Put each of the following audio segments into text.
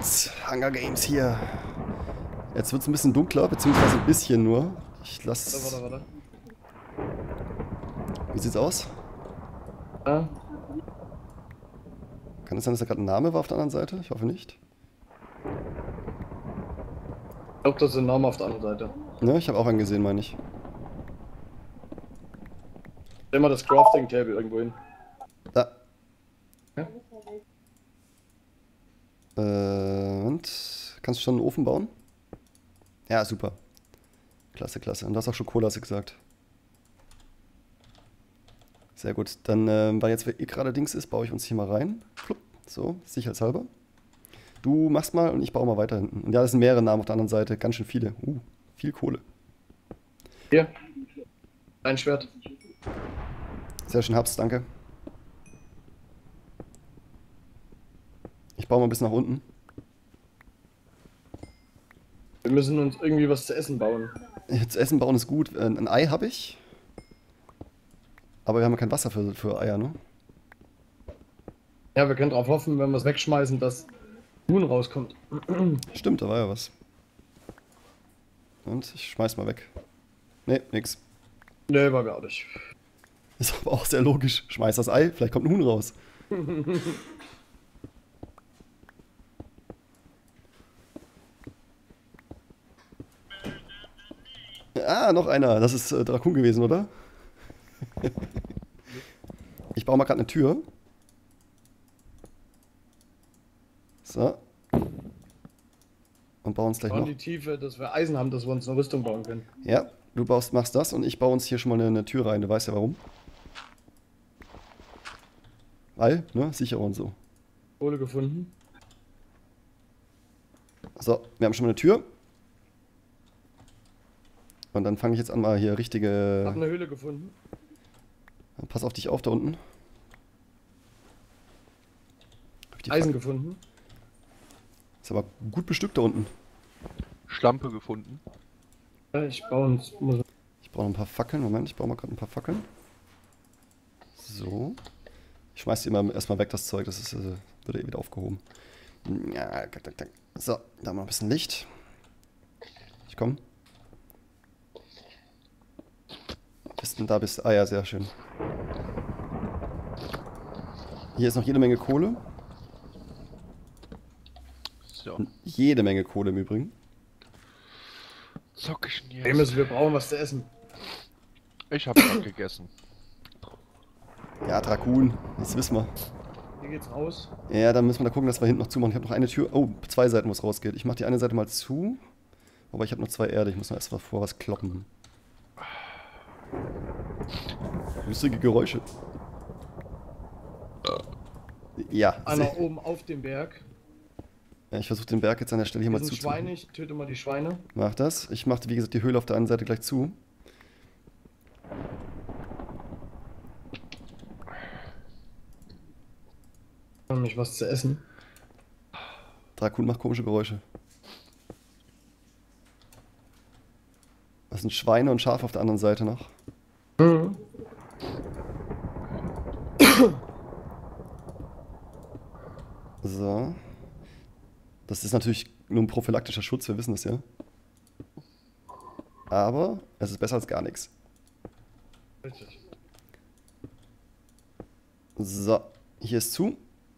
geht's. Hunger Games hier. Jetzt wird's ein bisschen dunkler, beziehungsweise ein bisschen nur. Ich lass... Warte. Wie sieht's aus? Ja. Kann es sein, dass da gerade ein Name war auf der anderen Seite? Ich hoffe nicht. Ich glaube, das ist ein Name auf der anderen Seite. Ne, ich habe auch einen gesehen, meine ich. Stell mal das Crafting Table irgendwo hin. Da. Ja. Und kannst du schon einen Ofen bauen? Ja, super. Klasse, klasse. Und du hast auch schon Cola, hast du gesagt. Sehr gut. Dann, weil jetzt gerade Dings ist, baue ich uns hier mal rein. Flupp. So, sicherheitshalber. Du machst mal und ich baue mal weiter hinten. Und ja, das sind mehrere Namen auf der anderen Seite. Ganz schön viele. Viel Kohle. Hier. Ein Schwert. Sehr schön, hab's, danke. Ich baue mal bis nach unten. Wir müssen uns irgendwie was zu essen bauen. Zu essen bauen ist gut. Ein Ei habe ich. Aber wir haben ja kein Wasser für Eier, ne? Ja, wir können darauf hoffen, wenn wir es wegschmeißen, dass Huhn rauskommt. Stimmt, da war ja was. Und ich schmeiß mal weg. Ne, nix. Nee, war gar nicht. Ist aber auch sehr logisch. Schmeiß das Ei, vielleicht kommt ein Huhn raus. Ah, noch einer. Das ist Drakun gewesen, oder? Ich baue mal gerade eine Tür. So. Und bauen uns gleich Wir noch. die Tiefe, dass wir Eisen haben, dass wir uns eine Rüstung bauen können. Ja, du machst das und ich baue uns hier schon mal eine Tür rein. Du weißt ja warum. Weil, ne? Sicher und so. Kohle gefunden. So, wir haben schon mal eine Tür. Und dann fange ich jetzt an, mal hier Hab richtige... eine Höhle gefunden. Pass auf dich auf da unten. Eisen gefunden. Ist aber gut bestückt da unten. Schlampe gefunden. Ja, ich baue uns. Ich brauche noch ein paar Fackeln. Moment, ich baue mal gerade ein paar Fackeln. So. Ich schmeiß die immer erstmal weg, das Zeug. Das ist, wird eh wieder aufgehoben. Ja, tak. So, da haben wir ein bisschen Licht. Ich komme. Da bist du. Ah ja, sehr schön. Hier ist noch jede Menge Kohle. So. Und jede Menge Kohle im Übrigen. Zock ich denn Hey, jetzt? wir brauchen was zu essen. Ich hab grad gegessen. Ja, Drakun, das wissen wir. Hier geht's raus. Ja, dann müssen wir da gucken, dass wir hinten noch zumachen. Ich habe noch eine Tür. Oh, 2 Seiten, wo es rausgeht. Ich mache die eine Seite mal zu. Aber ich habe noch 2 Erde. Ich muss noch erst mal vor was kloppen. Lustige Geräusche. Ja, Einer oben auf dem Berg. ja, ich versuche den Berg jetzt an der Stelle hier Hier mal sind zuzumachen. Schweine, ich töte mal die Schweine. Mach das. Ich mache, wie gesagt, die Höhle auf der anderen Seite gleich zu. Nämlich was zu essen. Drakun macht komische Geräusche. Das sind Schweine und Schafe auf der anderen Seite noch. Mhm. So. Das ist natürlich nur ein prophylaktischer Schutz, wir wissen das ja. Aber es ist besser als gar nichts. Richtig. So, hier ist zu.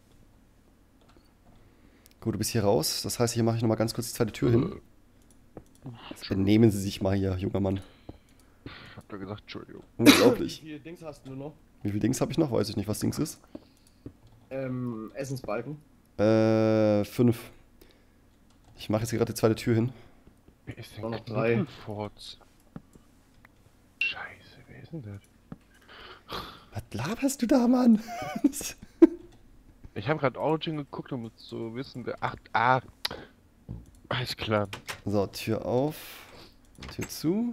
Gut, du bist hier raus. Das heißt, hier mache ich nochmal ganz kurz die zweite Tür hin. Jetzt benehmen Sie sich mal hier, junger Mann. Ich hab da gesagt, Entschuldigung. Unglaublich. Wie viele Dings hast du noch? Wie viel Dings habe ich noch? Weiß ich nicht, was Dings ist. Essensbalken. 5. Ich mache jetzt hier gerade die zweite Tür hin. Wer ist Nur denn noch 3. Knuddelfurz? Scheiße, wer ist denn das? Was laberst du da, Mann? Ich habe gerade Origin geguckt, um zu wissen, wer. Ach, alles klar. So, Tür auf. Tür zu.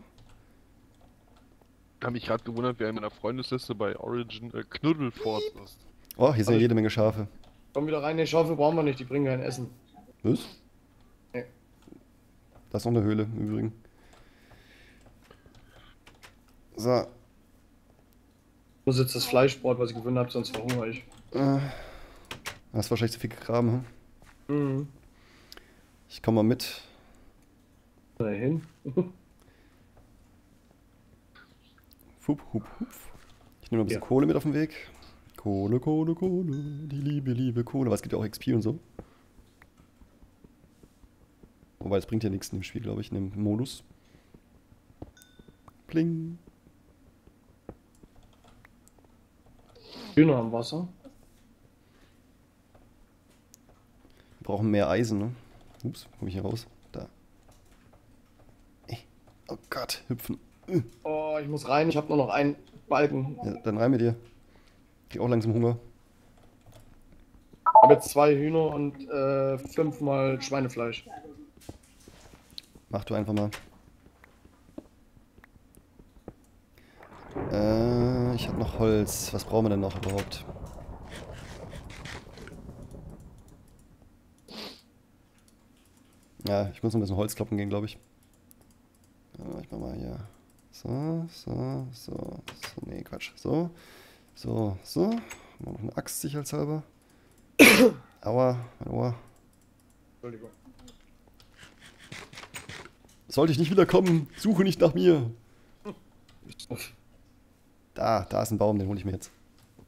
Hab mich gerade gewundert, wer in meiner Freundesliste bei Origin Knuddelfurz ist. Oh, hier sind ja jede Menge Schafe. Komm wieder rein, die Schaufel brauchen wir nicht, die bringen kein Essen. Was? Nee. Da ist noch eine Höhle im Übrigen. So. Ich muss jetzt das Fleischbrot, was ich gefunden habe, sonst verhungere ich. Hast wahrscheinlich zu viel gegraben, hm? Mhm. Ich komme mal mit. Dahin. Hup, hup, hup. Ich nehme noch ein bisschen Ja. Kohle mit auf den Weg. Kohle, Kohle, Kohle. Die liebe, liebe Kohle. Aber es gibt ja auch XP und so. Wobei, es bringt ja nichts in dem Spiel, glaube ich, in dem Modus. Pling. Hühner am Wasser. Wir brauchen mehr Eisen, ne? Ups, komme ich hier raus? Da. Oh Gott, hüpfen. Oh, ich muss rein. Ich habe nur noch einen Balken. Ja, dann rein mit dir. Krieg auch langsam Hunger. Ich habe jetzt 2 Hühner und 5-mal Schweinefleisch. Mach du einfach mal. Ich habe noch Holz. Was brauchen wir denn noch überhaupt? Ja, ich muss noch ein bisschen Holz kloppen gehen, glaube ich. Ich mach mal hier. So, so, so, so. Nee, Quatsch. So, so, so. Mal noch eine Axt sicherheitshalber. Aua, mein Ohr. Entschuldigung. Sollte ich nicht wiederkommen, suche nicht nach mir. Da ist ein Baum, den hole ich mir jetzt.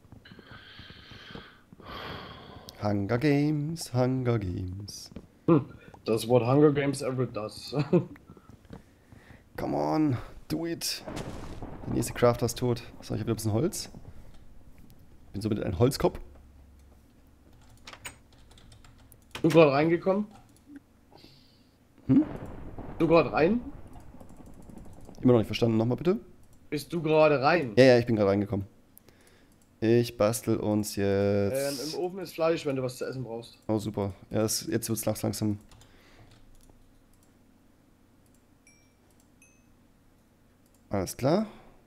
Hunger Games, Hunger Games. Das Wort Hunger Games ever does. Come on, do it. Der nächste Crafter ist tot. So, ich habe wieder ein bisschen Holz. Bin somit ein Holzkopf. Du gerade reingekommen? Hm? Du gerade rein? Immer noch nicht verstanden. Nochmal bitte. Bist du gerade rein? Ja, ich bin gerade reingekommen. Ich bastel uns jetzt. Im Ofen ist Fleisch, wenn du was zu essen brauchst. Oh, super. Ja, jetzt wird es langsam. Alles klar.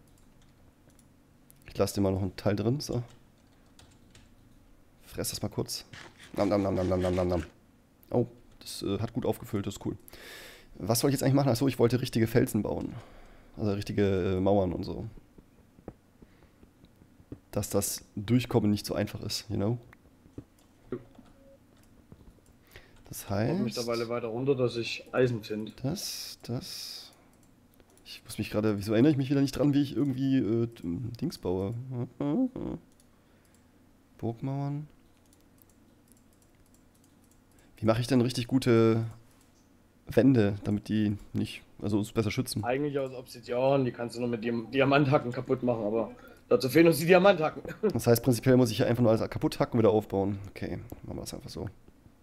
Ich lasse dir mal noch einen Teil drin. So. Fress das mal kurz. Nam, nam, nam, nam, nam, nam, nam, nam. Oh, das hat gut aufgefüllt, das ist cool. Was soll ich jetzt eigentlich machen? Achso, ich wollte richtige Felsen bauen. Also richtige Mauern und so. Dass das Durchkommen nicht so einfach ist, you know? Das Ich komme heißt... mittlerweile weiter runter, dass ich Eisen finde. Das... Ich muss mich gerade... Wieso erinnere ich mich wieder nicht dran, wie ich irgendwie Dings baue? Burgmauern. Wie mache ich denn richtig gute Wände, damit die nicht... Also uns besser schützen? Eigentlich aus Obsidian, die kannst du nur mit Diamanthacken kaputt machen, aber dazu fehlen uns die Diamanthacken. Das heißt, prinzipiell muss ich ja einfach nur alles kaputt hacken und wieder aufbauen. Okay, machen wir das einfach so.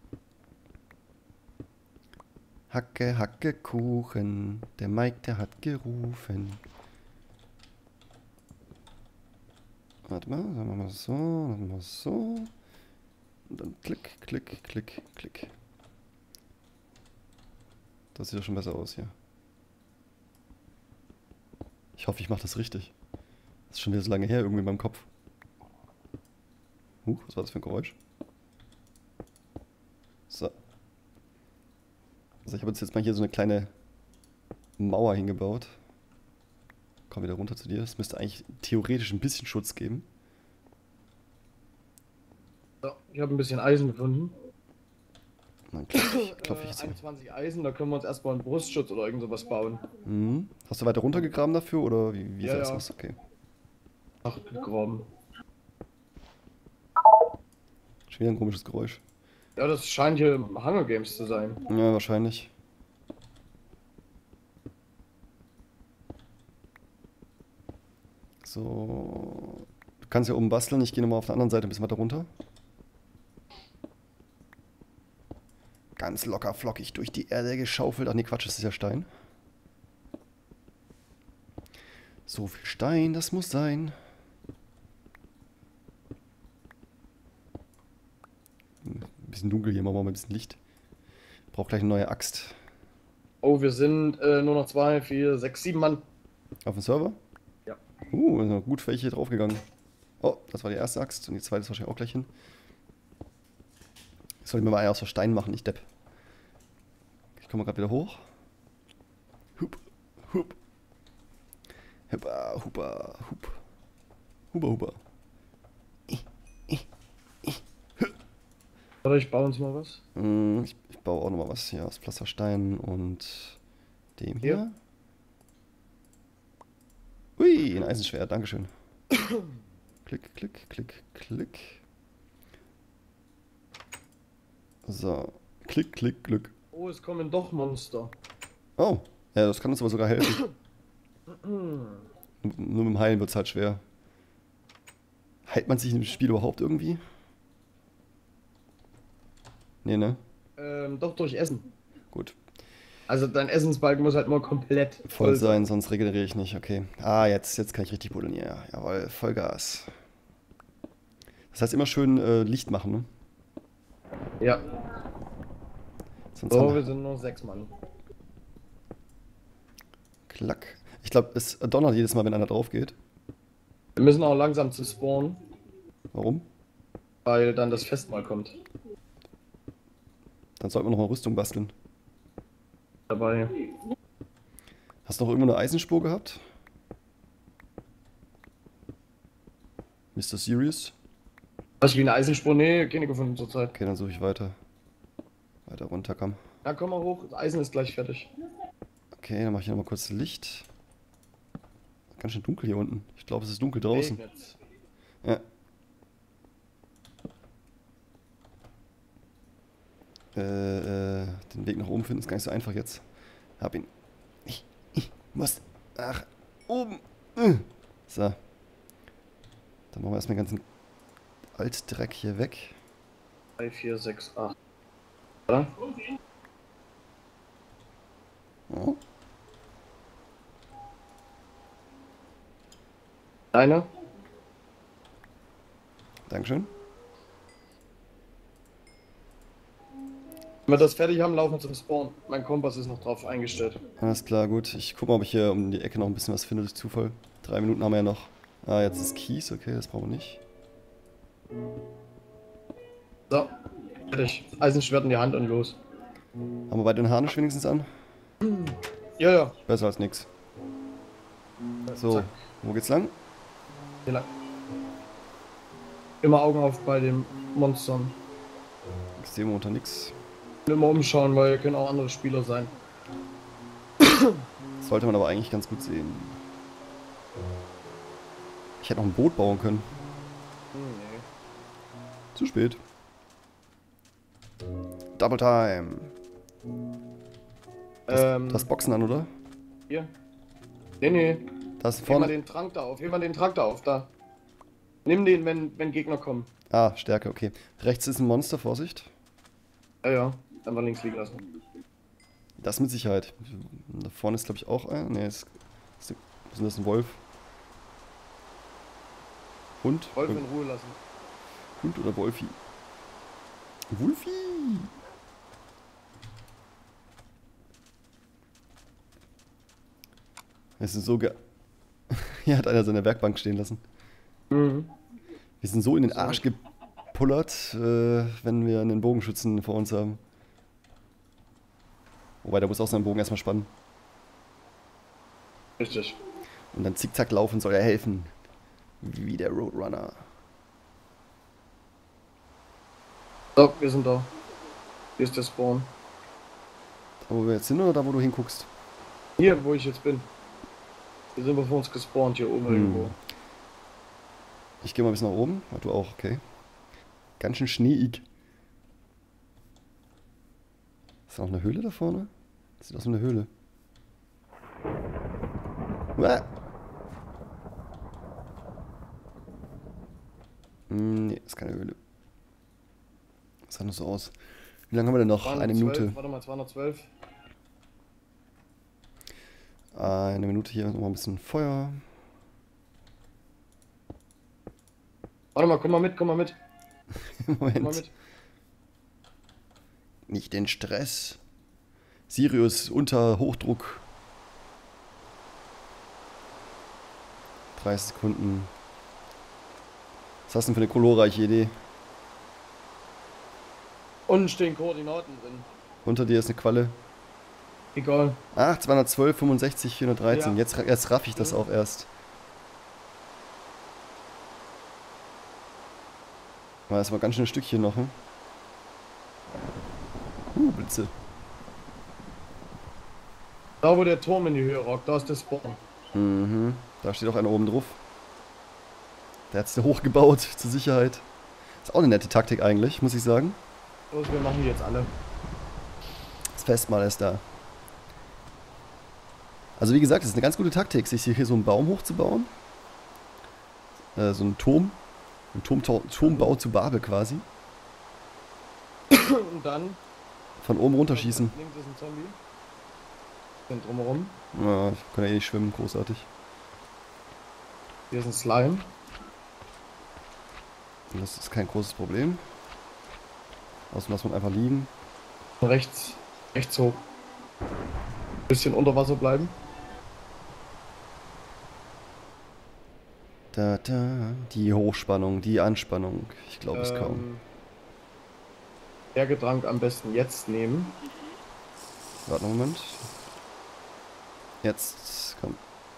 Hacke, Hacke, Kuchen. Der Mike, der hat gerufen. Warte mal, sagen wir mal so, machen wir so. Und dann klick, klick, klick, klick. Das sieht doch schon besser aus hier. Ich hoffe, ich mache das richtig. Das ist schon wieder so lange her, irgendwie in meinem Kopf. Was war das für ein Geräusch? So. Also ich habe jetzt mal hier so eine kleine Mauer hingebaut. Komm wieder runter zu dir. Das müsste eigentlich theoretisch ein bisschen Schutz geben. So, ich habe ein bisschen Eisen gefunden. Dann klopfe ich jetzt hier. 21 Eisen, da können wir uns erstmal einen Brustschutz oder irgend sowas bauen. Mhm. Hast du weiter runtergegraben dafür oder wie Ja, ist ja. das? Okay. Ach, gegraben. Schon wieder ein komisches Geräusch. Ja, das scheint hier Hunger Games zu sein. Ja, wahrscheinlich. So. Du kannst ja oben basteln. Ich gehe nochmal auf der anderen Seite ein bisschen weiter runter. Ganz locker flockig durch die Erde geschaufelt. Ach nee, Quatsch, das ist ja Stein. So viel Stein, das muss sein. Ein bisschen dunkel hier, machen wir mal ein bisschen Licht. Braucht gleich eine neue Axt. Oh, wir sind nur noch 2, 4, 6, 7 Mann. Auf dem Server? Ja. Ist noch gut welche draufgegangen. Oh, das war die erste Axt und die zweite ist wahrscheinlich auch gleich hin. Ich sollte mir mal eine aus Stein machen, ich Depp. Ich komme gerade wieder hoch. Hup, hup. Huppa, huppa, hup. Hupa, hupa. Oder ich baue uns mal was. Ich baue auch nochmal was hier aus Pflasterstein und dem hier. Ui, ein Eisenschwert, dankeschön. Klick, klick, klick, klick. So, klick, klick, Glück. Oh, es kommen doch Monster. Oh, ja, das kann uns aber sogar helfen. Nur mit dem Heilen wird es halt schwer. Heilt man sich im Spiel überhaupt irgendwie? Nee, ne? Doch durch Essen. Gut. Also dein Essensbalken muss halt immer komplett Voll sein, sonst regeneriere ich nicht. Okay. Ah, jetzt kann ich richtig buddeln. Ja, jawohl, Vollgas. Das heißt immer schön Licht machen, ne? Ja. Sonst So, haben wir sind nur 6 Mann. Klack. Ich glaube, es donnert jedes Mal, wenn einer drauf geht. Wir müssen auch langsam zu spawnen, Warum? weil dann das Festmahl kommt. Dann sollten wir nochmal Rüstung basteln. Dabei. Hast du noch irgendwo eine Eisenspur gehabt? Mr. Serious? Was wie eine Eisenspur? Nee, keine gefunden zurzeit. Okay, dann suche ich weiter. Weiter runter, komm. Na komm mal hoch, das Eisen ist gleich fertig. Okay, dann mache ich hier nochmal kurz Licht. Ganz schön dunkel hier unten. Ich glaube, es ist dunkel draußen. Regnet's. Ja. Den Weg nach oben finden ist gar nicht so einfach jetzt. Hab ihn. Ich muss nach oben. So. Dann machen wir erstmal den ganzen Altdreck hier weg. 3, 4, 6, 8. Oder? Oh. Eine? Dankeschön. Wenn wir das fertig haben, laufen wir zum Spawn. Mein Kompass ist noch drauf eingestellt. Alles klar, gut. Ich gucke mal, ob ich hier um die Ecke noch ein bisschen was finde durch Zufall. 3 Minuten haben wir ja noch. Ah, jetzt ist Kies, okay, das brauchen wir nicht. So, fertig. Eisenschwert in die Hand und los. Haben wir beide den Harnisch wenigstens an? Ja, ja. Besser als nix. So, Zack. wo geht's lang? Hier lang. Immer Augen auf bei den Monstern. Ich sehe momentan nix. Und immer umschauen, weil hier können auch andere Spieler sein. Das sollte man aber eigentlich ganz gut sehen. Ich hätte noch ein Boot bauen können. Nee. Zu spät. Double Time. Du hast Boxen an, oder? Hier. Nee. Da ist Heb mal vorne. den Trank da auf. Heb mal den Trank da auf, da. Nimm den, wenn Gegner kommen. Ah, Stärke, okay. Rechts ist ein Monster, Vorsicht. Ja. Einfach links liegen lassen. Das mit Sicherheit. Da vorne ist, glaube ich, auch ein. Ne, ist das ein Wolf? Hund? Wolf in Ruhe lassen. Hund oder Wolfi? Wolfi! Es ist so Hier hat einer seine Werkbank stehen lassen. Mhm. Wir sind so in den Arsch gepullert, wenn wir einen Bogenschützen vor uns haben. Wobei, der muss auch seinen Bogen erstmal spannen. Richtig. Und dann zickzack laufen soll er helfen. Wie der Roadrunner. So, wir sind da. Hier ist der Spawn. Da, wo wir jetzt sind, oder da, wo du hinguckst? Hier, wo ich jetzt bin. Hier sind wir vor uns gespawnt, hier oben irgendwo. Ich gehe mal bis nach oben. Ah, du auch, okay. Ganz schön schneeig. Ist da noch eine Höhle da vorne? Das sieht aus wie eine Höhle. Uah. Nee, ist keine Höhle. Das sah nur so aus. Wie lange haben wir denn noch? 212, Eine Minute. Warte mal, 212. Eine Minute hier, noch mal ein bisschen Feuer. Warte mal, komm mal mit. Komm mal Moment. mit. Nicht den Stress. Sirius unter Hochdruck. 30 Sekunden. Was hast du denn für eine glorreiche Idee? Unten stehen Koordinaten drin. Unter dir ist eine Qualle. Egal. Ach, 212, 65, 413. Ja. Jetzt raff ich das auch erst. War erstmal ganz schön ein Stückchen noch, hm? Spitze. Da wo der Turm in die Höhe rockt, da ist der Spawn. Mhm. Da steht auch einer oben drauf. Der hat's da hochgebaut, zur Sicherheit. Ist auch eine nette Taktik eigentlich, muss ich sagen. Los, wir machen die jetzt alle. Das Festmahl ist da. Also wie gesagt, es ist eine ganz gute Taktik, sich hier so einen Baum hochzubauen. So einen Turm. Ein Turmbau zu Babel quasi. Und dann... Von oben runterschießen. Links ist ein Zombie. Sind drumherum. Ja, ich kann ja eh nicht schwimmen, großartig. Hier ist ein Slime. Und das ist kein großes Problem. Außerdem lassen wir einfach liegen. Rechts hoch. Bisschen unter Wasser bleiben. Da, da. Die Hochspannung, die Anspannung. Ich glaube es kaum. Bergetrank am besten jetzt nehmen. Warte einen Moment. Jetzt, komm.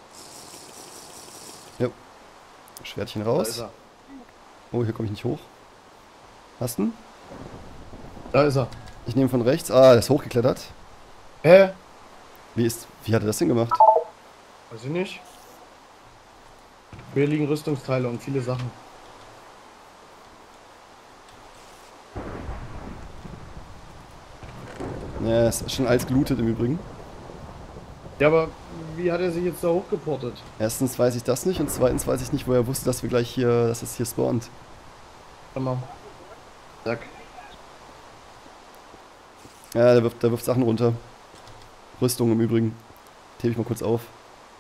Jo. Schwertchen Da ist raus. er. Oh, hier komme ich nicht hoch. Hast du ihn? Da ist er. Ich nehme von rechts. Ah, der ist hochgeklettert. Hä? Wie hat er das denn gemacht? Weiß ich nicht. Hier liegen Rüstungsteile und viele Sachen. Ja, ist schon alles gelootet im Übrigen. Ja, aber wie hat er sich jetzt da hochgeportet? Erstens weiß ich das nicht und zweitens weiß ich nicht, wo er wusste, dass wir gleich hier, dass es hier spawnt. Warte mal. Zack. Ja, der wirft Sachen runter. Rüstung im Übrigen. Hebe ich mal kurz auf.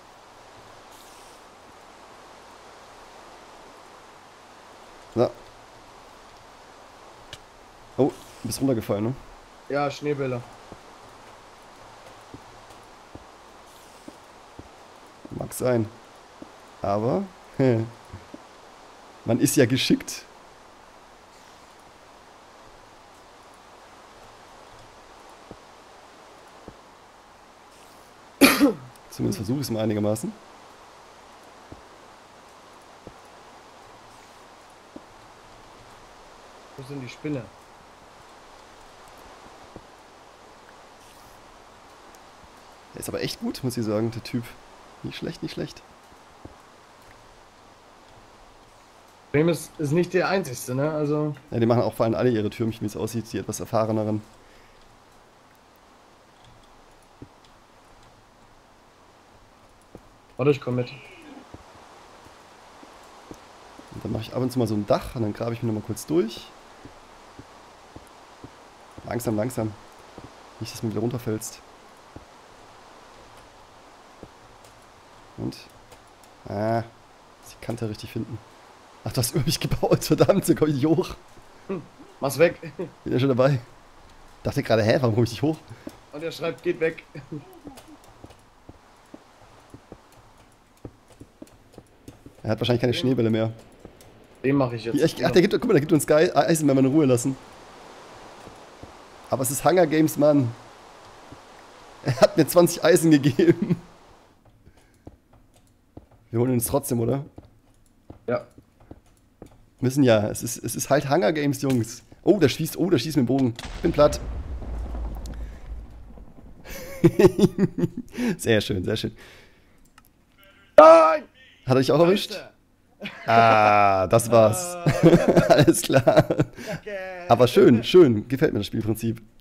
So. Oh, du bist runtergefallen, ne? Ja, Schneebälle. Mag sein. Aber, man ist ja geschickt. Zumindest versuche ich es mal einigermaßen. Wo sind die Spinne? Der ist aber echt gut, muss ich sagen, der Typ. Nicht schlecht, nicht schlecht. Bremen ist nicht der einzigste, ne? Also. Ja, die machen auch vor allem alle ihre Türmchen, wie es aussieht, die etwas erfahreneren. Warte, ich komm mit. Und dann mache ich ab und zu mal so ein Dach und dann grabe ich mich nochmal kurz durch. Langsam, langsam. Nicht, dass du wieder runterfällst. Und? Ah, muss die Kante richtig finden. Ach, du hast über mich gebaut, verdammt, so komme ich nicht hoch. Mach's weg. Bin ja schon dabei. Dachte gerade, hä, warum komme ich nicht hoch? Und er schreibt, geht weg. Er hat wahrscheinlich keine Schneebälle mehr. Den mache ich jetzt. Ach, guck mal, der gibt uns Eisen, wenn wir in Ruhe lassen. Aber es ist Hunger Games, Mann. Er hat mir 20 Eisen gegeben. Wir holen uns trotzdem, oder? Ja. Müssen ja. Es ist halt Hunger Games, Jungs. Oh, der schießt mit dem Bogen. Ich bin platt. Sehr schön, sehr schön. Nein! Hat er dich auch erwischt? Ah, das war's. Alles klar. Kacke. Aber schön, schön. Gefällt mir das Spielprinzip.